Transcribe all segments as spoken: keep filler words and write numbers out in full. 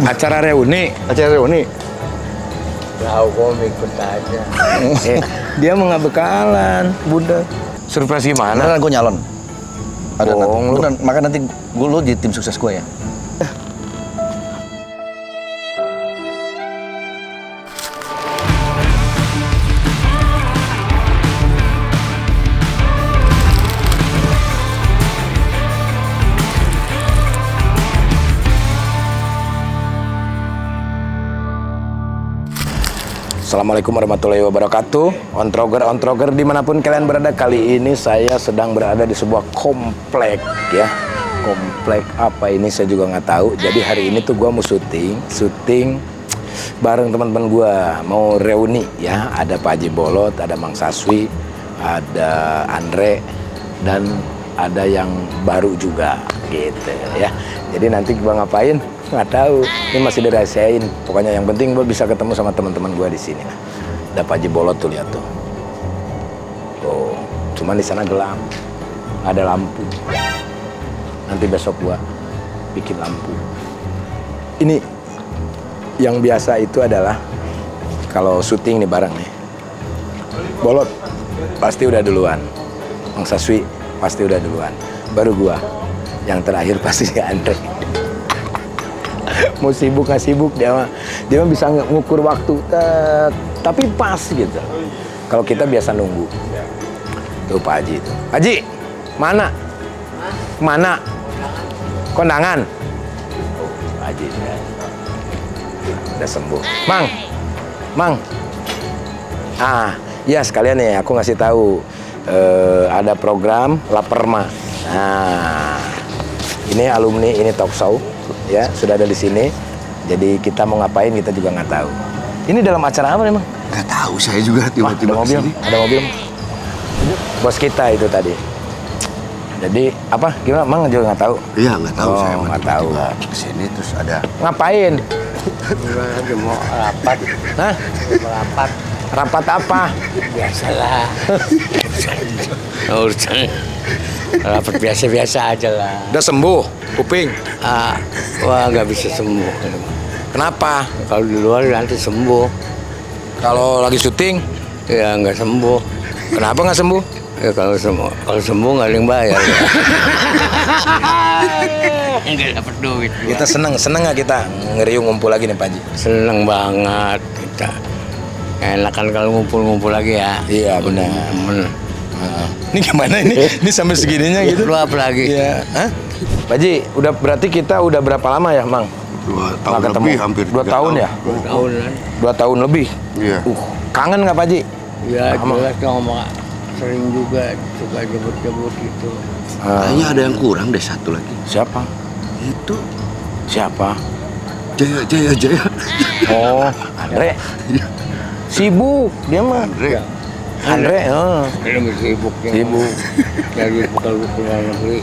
Acara reuni. Acara reuni. Tahu kok ikut aja. Eh, dia mau nggak bekalan, Bunda. Surprise gimana? Beneran gue nyalon. Ada Bohong lu. beneran, makanya nanti gue lu di tim sukses gue ya. Assalamualaikum warahmatullahi wabarakatuh. Ontroger, ontroger dimanapun kalian berada, kali ini saya sedang berada di sebuah komplek ya. Komplek apa ini saya juga nggak tahu. Jadi hari ini tuh gue mau syuting, syuting bareng teman-teman gue, mau reuni ya. Ada Pak Haji Bolot, ada Mang Saswi, ada Andre, dan ada yang baru juga gitu ya. Jadi nanti gue ngapain? Nggak tahu, ini masih dirahasiain. Pokoknya yang penting gue bisa ketemu sama teman-teman gue di sini. Ada Pak Haji Bolot tuh, lihat tuh. Oh, cuman di sana gelap, nggak ada lampu. Nanti besok gue bikin lampu. Ini yang biasa itu adalah kalau syuting nih bareng nih. Bolot pasti udah duluan, Mang Saswi pasti udah duluan. Baru gue, yang terakhir pasti si Andre. Mau sibuk nggak sibuk dia mah dia mah bisa ngukur waktu, uh, tapi pas gitu. Kalau kita biasa nunggu. Tuh Pak Haji itu. Haji, mana? Mana? Kondangan. Oh, Pak Haji ya. Udah sembuh. Mang, Mang. Ah, ya sekalian nih aku ngasih tahu uh, ada program Laperma. Nah, ini alumni, ini talk show. Ya, sudah ada di sini. Jadi kita mau ngapain kita juga nggak tahu. Ini dalam acara apa emang? Nggak tahu, saya juga tiba-tiba ada mobil, kesini. ada mobil. Bos kita itu tadi. Jadi apa? Gimana? Mang juga nggak tahu. Iya, nggak tahu, Oh, saya nggak tahu. Kesini terus ada. Ngapain? Lagi mau rapat. Hah? Mau rapat. Rapat apa? Biasalah. Urusan rapat biasa-biasa aja lah. Udah sembuh, kuping. Ah, wah nggak bisa sembuh. Kenapa? Kalau di luar nanti sembuh. Kalau lagi syuting, Ya nggak sembuh. kenapa nggak sembuh? Ya kalau sembuh, kalau sembuh nggak ada yang bayar. Nggak dapat duit. Kita seneng, seneng nggak kita ngeriung ngumpul lagi nih Pak Haji? Seneng banget kita. Enak kan kalau ngumpul-ngumpul lagi ya. Iya benar. Temen. Nah, ini gimana ini? Ini sampai segininya gitu? Lu apa lagi? Iya. Hah? Pak Haji, udah berarti kita udah berapa lama ya, Mang? Dua Nggak tahun ketemu? lebih, hampir Dua tiga tahun ya? Dua tahun kan? Dua tahun lebih. Iya. Uh, kangen nggak Pak Haji? Ya Lama. jelas dong, Mak. Sering juga suka jemput-jemput gitu. Ah, Kayaknya ada yang kurang deh, satu lagi. siapa? Itu Siapa? Jaya, Jaya, Jaya. Oh, Andre. Sibuk dia mah. Andre. Andre, oh. Lebih sibuk ya. Sibuk. Jadi bekal ke luar negeri.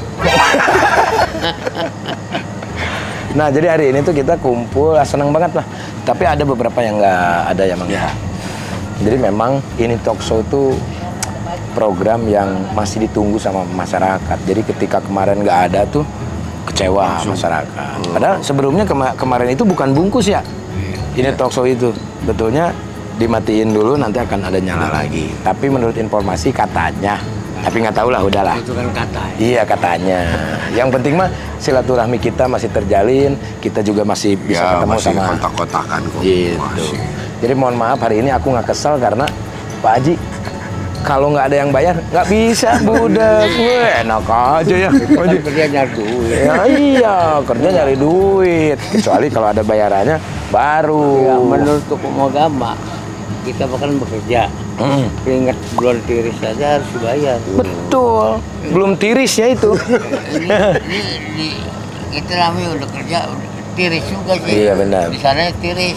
Nah, jadi hari ini tuh kita kumpul, ah, seneng banget lah. Tapi ada beberapa yang nggak ada ya, Mang. Ya. Jadi memang ini talk show tuh program yang masih ditunggu sama masyarakat. Jadi ketika kemarin nggak ada tuh kecewa Langsung. masyarakat. Oh. Padahal sebelumnya kema kemarin itu bukan bungkus ya. Ini talk show itu betulnya dimatiin dulu, nanti akan ada nyala lagi. Tapi menurut informasi katanya, tapi nggak tahu lah, udahlah. Itu kan kata. Iya katanya. Yang penting mah silaturahmi kita masih terjalin, kita juga masih bisa Ya, ketemu masih sama. kontak-kontakan kok. Gitu. Masih. Jadi mohon maaf hari ini aku nggak kesel karena Pak Haji kalau nggak ada yang bayar nggak bisa budak. Weh, enak aja ya. Pak Haji. Kerja nyari duit. Ya, iya kerja nyari duit. Kecuali kalau ada bayarannya baru. Ya, menurut hukum agama kita bahkan bekerja. Mm. Ingat bulan tiris saja harus dibayar. Betul. Belum tiris ya itu. Ini kita namanya udah kerja, udah tiris juga sih. Iya, benar. Di sana tiris.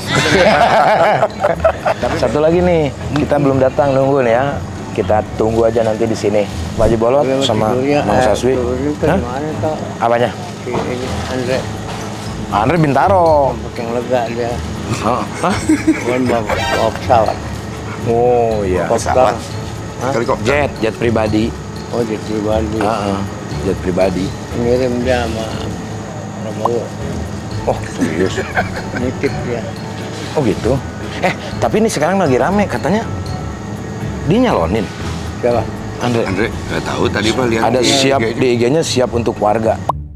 Satu lagi nih, kita belum datang, nunggu nih ya. Kita tunggu aja nanti di sini. Pak Haji Bolot sama Mang Saswi. Hah? Gimana toh? Apanya? Si ini Andre, Andre Bintaro. pakai yang lega dia. Hah? Hah? Bukan bawa, bawa pesawat. Oh iya. Pesawat. Hah? Helikopter. Jet, jet pribadi. Oh jadi pribadi. Heeh. Jet pribadi. Ngirim dia sama Prabowo. Oh, serius? Nitip dia. Oh gitu? Eh, tapi ini sekarang lagi rame katanya. Dia nyalonin. Siapa? Andre. Andre, nggak tahu tadi Pak lihat. Ada di siap I G-nya. di I G-nya siap untuk warga.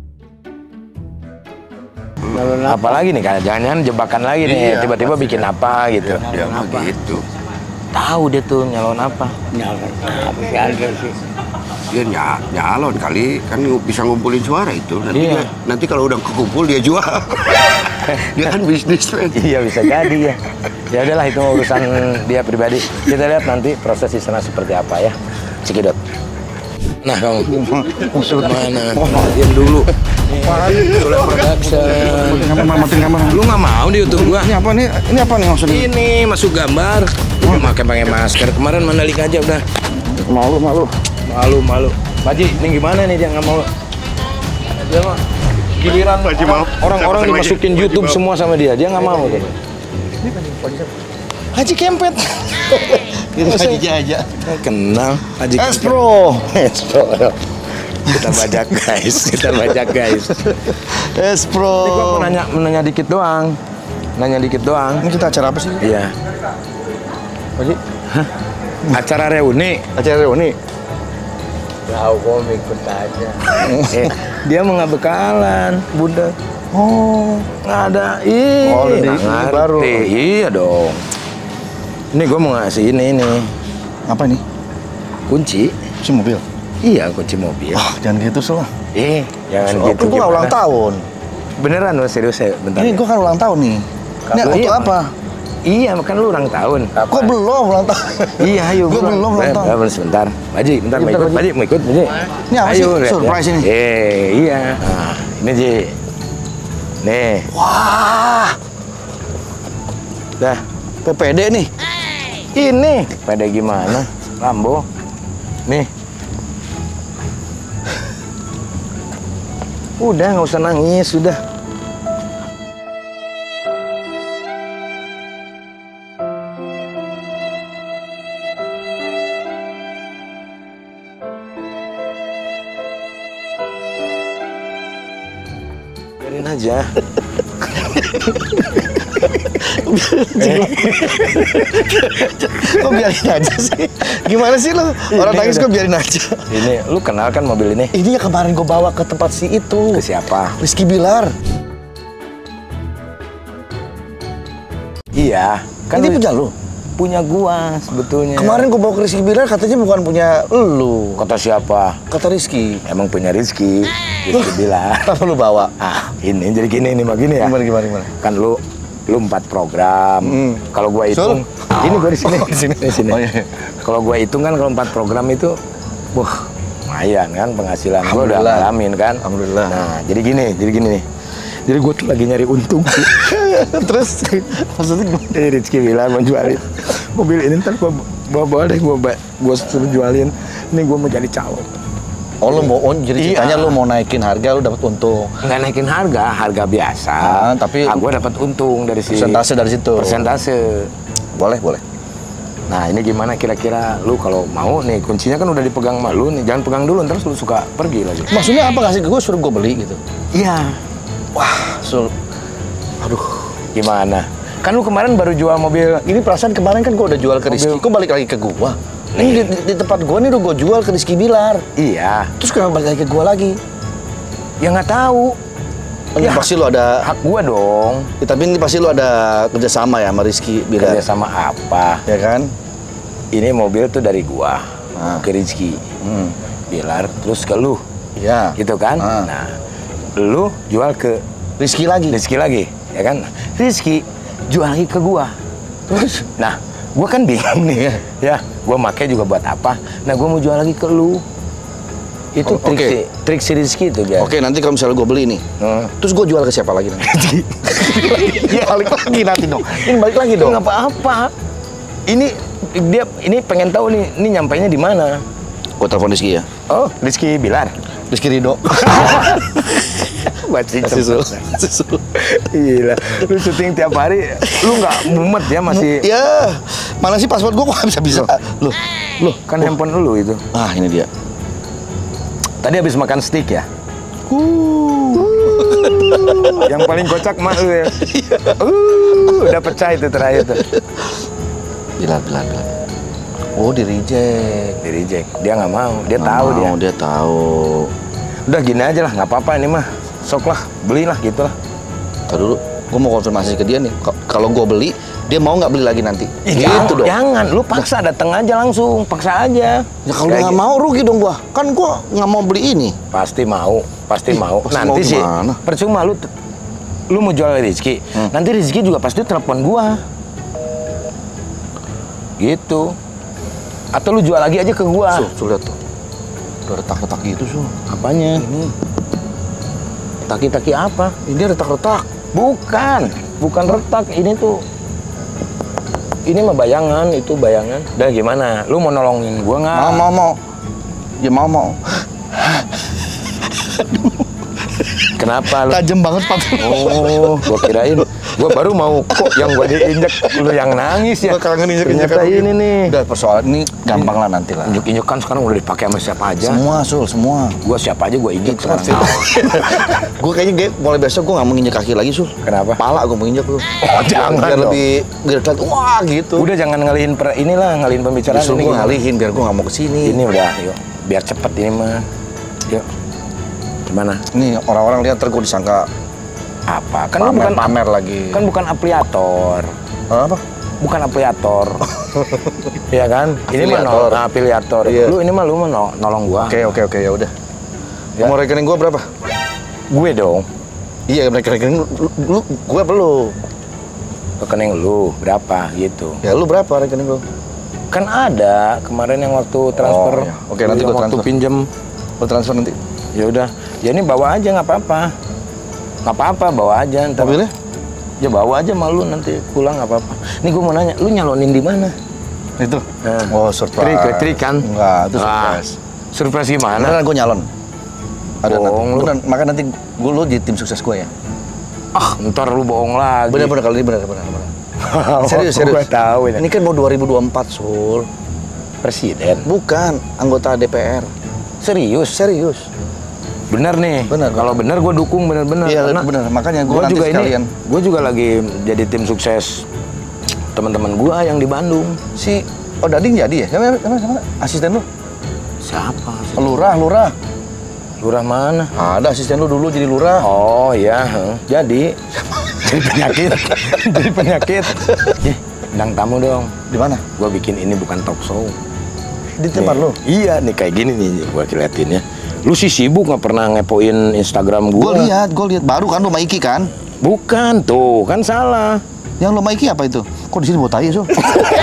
Nyalon apa? Apalagi nih kan? Jangan-jangan jebakan lagi nih. Iya, Tiba-tiba bikin apa gitu. Dia mah Apa? gitu. Tahu dia tuh nyalon apa? Nyalon apa si Andre sih? Dia ny nyalon kali kan bisa ngumpulin suara itu. Nanti Iya. dia, nanti kalau udah kekumpul dia jual. Dia kan bisnismen. Iya bisa jadi ya. Ya udahlah itu urusan dia pribadi. Kita lihat nanti proses di sana seperti apa ya. Cikidot. Nah kamu maksud mana? Diam dulu. Sudah production. Matiin kamera. Lu nggak mau di YouTube gua? Ini apa nih? Ini apa nih maksudnya? Ini masuk gambar. Lu pakai pakai masker. Kemarin Mandalika aja udah. Malu, malu. Malu malu. Baji, ini gimana nih dia nggak mau? Dia mah giliran Baji, orang- maaf. orang-orang Saya- saya dimasukin Baji, YouTube maaf. semua sama dia. Dia nggak mau tuh. Haji Kempet. Haji Jaja. Kenal Haji Kempet. Espro. Espro. Kita bajak guys, kita bajak guys. Espro. Ini gua mau nanya, menanya dikit doang. Nanya dikit doang. Ini kita acara apa sih? Iya. Haji? Acara reuni. Acara reuni. Tahu kok ikut aja. Eh, dia mau nggak bekalan, budak. Oh. Nggak ada. Ih, Oh, udah di- nggak ini ngerti. baru. Iya dong. Ini gue mau ngasih ini nih Apa ini? kunci. Si mobil. Iya kunci mobil. Wah, jangan gitu sih lah. Eh, jangan Oh, gitu. gua ulang gimana? tahun. Beneran lo serius ya? Bentar. Ini gua kan ulang tahun nih. Ini Loh, untuk iya, apa? Iya, kan lu ulang tahun. Gua belum ulang tahun. Iya, ayo. Gua belum ulang Eh, tahun. eh, sebentar. Baji, bentar mau Bentar, ikut. Baji. Baji, mau ikut, Baji. Ini apa sih? Ayo, lihat, Surprise ya. ini. Eh, iya. Nah, ini Ji. Nih, Wah, dah. P P D nih. Ini pada gimana? Lambo. Nih. Udah, nggak usah nangis, sudah. Biarin aja. Kok biarin aja sih? Gimana sih lo? Orang Ini nangis udah. kok biarin aja? Ini, lu kenal kan mobil ini? Ini ya kemarin gue bawa ke tempat si itu. Ke siapa? Rizky Bilar. Iya, kan Ini lu- punya lu? punya gua sebetulnya. Kemarin gue bawa ke Rizky Bilar katanya bukan punya lu. Kata siapa? Kata Rizky. Emang punya Rizky. Rizky bilang. Kenapa lu bawa? Ah, ini jadi gini nih, mah gini ya. Gimana, gimana, gimana? Kan lu lu empat program. Hmm. Kalau gua hitung, Sul? ini gua di sini. Oh, di sini. Di sini. Oh, iya. Kalau gua hitung kan kalau empat program itu, wah, lumayan kan penghasilan gua udah Alhamdulillah. ngalamin kan. Alhamdulillah. Nah, jadi gini, jadi gini nih. Jadi gua tuh lagi nyari untung. Terus maksudnya gimana? Jadi Rizky bilang mau jualin mobil ini, ntar gua bawa-bawa deh, gua ba- gua suruh jualin. Ini gua mau jadi calon. Oh lu mau, oh, jadi Iya. ceritanya lu mau naikin harga, lu dapat untung. Nggak naikin harga, harga biasa. Ah, tapi- ah, gua dapat untung dari si Persentase dari situ. persentase. Boleh, boleh. Nah ini gimana kira-kira lu kalau mau nih, kuncinya kan udah dipegang sama lu nih, jangan pegang dulu ntar lu suka pergi lagi. Maksudnya apa, kasih ke gue suruh gue beli gitu? Iya. Wah, sul. Aduh. Gimana? Kan lu kemarin baru jual mobil. Ini perasaan kemarin kan gue udah jual ke Rizky, Mobil. kok balik lagi ke gua? Ini di, di- di tempat gua nih udah gue jual ke Rizky Bilar. Iya. Terus kenapa balik lagi ke gua lagi? Ya nggak tahu. Ini Ya, pasti lu ada, Hak gua dong. ya, tapi ini pasti lu ada kerjasama ya sama Rizky Bilar. Kerja sama apa? Ya kan? Ini mobil tuh dari gua Ah. ke Rizky. Hmm. Bilar terus ke lu. Iya. Gitu kan? Ah. Nah, lu jual ke Rizky lagi. Rizky lagi, ya kan? Rizky jual lagi ke gua. Terus, nah, gua kan bingung nih, ya. Gua make juga buat apa? Nah, gua mau jual lagi ke lu. Itu Oh, trik oke. si, trik si Rizky itu, ya. Oke, nanti kalau misalnya gue beli nih, Hmm. terus gue jual ke siapa lagi nanti? balik lagi nanti dong. Ini balik lagi Itu dong. nggak apa-apa. Ini dia ini pengen tahu nih, ini nyampainya di mana? Gue telepon Rizky ya. Oh, Rizky Bilar. Rizky Ridho. Buat si Sisul. cepet. Sisul. Gila, lu syuting tiap hari, lu nggak mumet ya masih? Ya, mana sih password gue kok nggak bisa-bisa? Loh, loh. Kan handphone lu itu. Ah, ini dia. Tadi habis makan steak ya? Uh. Yang paling kocak mah lu ya. Uh, udah pecah itu terakhir tuh. Bilal, Bilal, Bilal. Oh, di reject. Di reject. Dia nggak mau. Dia Nggak tahu mau, dia. dia tahu. Udah gini aja lah, nggak apa-apa ini mah. Sok lah, belilah gitu lah. Ntar dulu, gue mau konfirmasi ke dia nih. K- Kalau gue beli, dia mau nggak beli lagi nanti? Ih, Gitu jangan, dong. jangan, lu paksa datang aja langsung, paksa aja. Ya kalau Kayak nggak gitu. mau rugi dong gua. Kan gua nggak mau beli ini. Pasti mau, pasti Ih, mau. pasti Nanti mau sih, gimana? percuma lu, lu mau jual Rizky. Hmm. Nanti Rizky juga pasti telepon gua. Gitu. Atau lu jual lagi aja ke gua. Sul, Sul lihat tuh. Udah retak-retak gitu, Sul. Apanya? Ini, Taki-taki apa? ini retak-retak. Bukan, bukan retak. Ini tuh, ini mah bayangan, itu bayangan. Udah gimana? Lu mau nolongin gua nggak? Mau, mau, mau. Ya mau, mau. Kenapa lu? Tajam banget sepatu. Oh, gua kirain, gua baru mau kok yang gua diinjek, lu yang nangis ya. Gua kangen Ternyata injek-injekan ini begini. nih. Udah persoalan ini gampang lah nanti lah. Injek-injek kan sekarang udah dipakai sama siapa aja. Semua, Sul, semua. Gua siapa aja gua injek sekarang. Gue kayaknya gue mulai besok gue nggak mau nginjek kaki lagi, Sul. Kenapa? Pala gue mau injek lu. Oh, jangan Biar dong. lebih, biar kelihatan, wah gitu. Udah jangan ngalihin per inilah, ngalihin pembicaraan Justru ini. gue gimana? ngalihin biar gue nggak mau kesini. Ini udah, yuk. Biar cepet ini mah. Yuk. Gimana? Nih orang-orang lihat ntar gue disangka Apa? Kan lu pamer, bukan pamer lagi. Kan bukan afiliator. Hah, apa? Bukan afiliator. Iya kan? Ini mah Afiliator. nol, nah, afiliator. Iya. Lu ini mah lu mah no- nolong gua. Oke oke oke ya udah. Ya. Mau rekening gue berapa? Gue dong. Iya rekening lu, lu, lu gue belum. Rekening lu berapa gitu. Ya lu berapa rekening lu? Kan ada kemarin yang waktu transfer. Oh, iya. Oke, nanti yang gua waktu transfer. pinjem. Lu transfer nanti. Ya udah. Ya ini bawa aja nggak apa-apa. Nggak apa-apa bawa aja ntar. Mobilnya? Ya bawa aja malu nanti pulang nggak apa-apa. Nih gue mau nanya, lu nyalonin di mana? Itu. Nah. Oh surprise. Trik, trik kan? Enggak, itu Ah, surprise. surprise gimana? Beneran gue nyalon. Ada nanti. Bohong lu. Beneran, makanya nanti gue lu jadi tim sukses gue ya. Ah, ntar lu bohong lagi. Bener-bener kali ini bener bener bener. Serius serius. Gue tahu ini. Ini kan mau dua ribu dua puluh empat, Sul. Presiden. Bukan anggota D P R. Serius? Serius. Bener nih. Bener, Kalau bener gue dukung bener-bener. Iya Karena bener. Makanya gue Gue nanti juga sekalian. ini, gue juga lagi jadi tim sukses teman-teman gue yang di Bandung. Si Oh Dading jadi ya? Siapa, siapa, siapa? Asisten lu? Siapa? sih? Lurah, lurah. Lurah mana? Ada asisten lu dulu jadi lurah. Oh iya, heh. jadi jadi penyakit, jadi penyakit. Ih, undang tamu dong. Di mana? Gue bikin ini bukan talk show. Di tempat Nih, lu. Iya nih kayak gini nih, gue liatin ya. Lu sih sibuk nggak pernah ngepoin Instagram gue. Gue lihat, gue lihat baru kan rumah Iki kan? Bukan tuh, kan salah. Yang rumah Iki apa itu? Kok di sini bawa tai, Sul?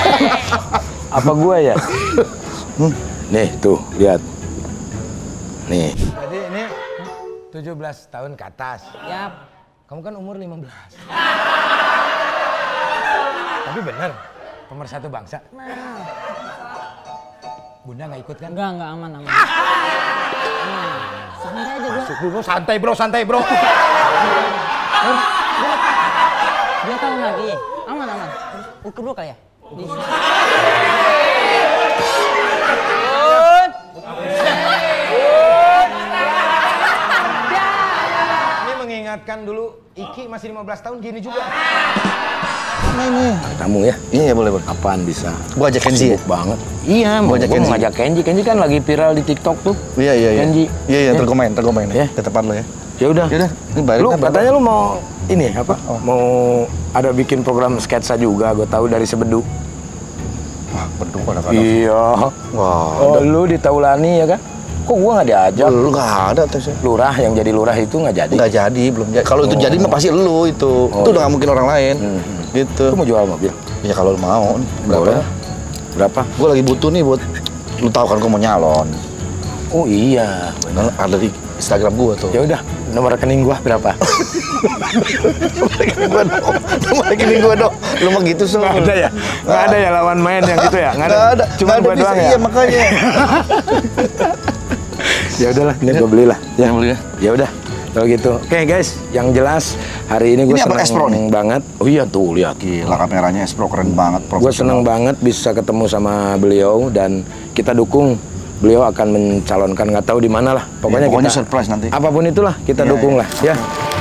Apa gue ya? Hmm. Nih tuh, lihat. Nih. Jadi ini tujuh belas tahun ke atas. Yap. Kamu kan umur lima belas. Tapi bener, pemersatu bangsa. Bunda nggak ikut kan? Enggak, enggak aman, aman. Nah, santai aja, bro. Masuk dulu, santai bro, santai bro. Dua tahun lagi. Aman, aman. Ukur dulu kali ya? Di... Ini mengingatkan dulu, Iki masih lima belas tahun gini juga. Mana ini? Tamu ya? Iya, ya, boleh, boleh. Apaan bisa? Gua ajak Kenzi ya? Sibuk banget. Iya, mau ajak gua Kenzi. mau ngajak Kenji. Kenji kan lagi viral di TikTok tuh. Iya, iya, iya. Kenji. Iya, iya, Ya. ntar gue main, ntar gue main Ya. ya. Ke tempat lo ya. Ya udah. Ya udah, ini bayarin Lu kan berapa? katanya lu mau ini apa? Oh. Mau ada bikin program sketsa juga, gue tahu dari Sebedu. Wah, berdua kadang-kadang. Iya. Wah, Oh, lu di Taulani ya kan? Kok gua nggak diajak? lu nggak ada tesnya. Lurah yang jadi lurah itu nggak jadi. Nggak jadi, belum jadi. Kalau itu Oh. jadi mah pasti lu itu. Oh, itu udah iya. nggak mungkin orang lain. Hmm. Gitu. Lu mau jual mobil? Ya kalau lu mau nih. Berapa? Boleh. Berapa? Gue lagi butuh nih buat lu tahu kan gue mau nyalon. Oh iya. Nah, ada di Instagram gue tuh. Ya udah, nomor rekening gua berapa? Nomor rekening gue dong. Nomor rekening gue dong. Lu mah gitu Sul. Nggak ada ya? Nggak ada ya lawan main yang gitu ya? Nggak ada? Nggak ada. Cuma Nggak ada gua bisa. doang ya? Iya makanya. Ya udahlah, ini gua belilah. Ya, Yang beli ya. ya udah. Kalau gitu. Oke guys, yang jelas hari ini gue Ini apa, S Pro seneng nih? banget. Oh iya tuh, lihat. Gila kameranya S Pro keren banget. Gue seneng banget bisa ketemu sama beliau dan kita dukung beliau akan mencalonkan, nggak tahu di mana lah. Pokoknya, Ya, pokoknya kita surprise nanti. apapun itulah kita Iya, dukung iya. lah ya.